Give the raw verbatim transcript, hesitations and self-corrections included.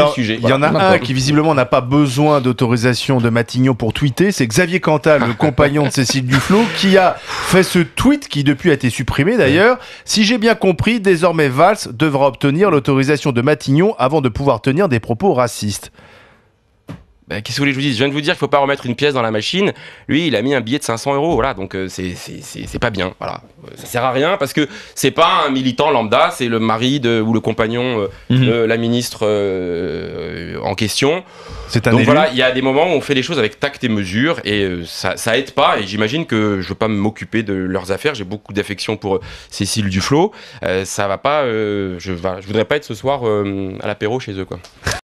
le sujet. Il y en a un qui visiblement n'a pas besoin d'autorisation de Matignon pour tweeter, c'est Xavier Cantal, le compagnon de Cécile Duflot, qui a fait ce tweet qui depuis a été supprimé d'ailleurs. Si j'ai bien compris, désormais Valls devra obtenir l'autorisation de Matignon avant de pouvoir tenir des propos racistes. Ben, qu'est-ce que vous voulez que je vous dise ? Je viens de vous dire qu'il ne faut pas remettre une pièce dans la machine. Lui, il a mis un billet de cinq cents euros. Voilà, donc euh, c'est, c'est, c'est, c'est pas bien. Voilà. Ça sert à rien parce que c'est pas un militant lambda, c'est le mari de, ou le compagnon euh, mmh. de la ministre euh, en question. C'est un donc élu. Voilà, il y a des moments où on fait les choses avec tact et mesure et euh, ça, ça aide pas. Et j'imagine que je veux pas m'occuper de leurs affaires. J'ai beaucoup d'affection pour euh, Cécile Duflot. Euh, ça va pas. Euh, je, va, je voudrais pas être ce soir euh, à l'apéro chez eux, quoi.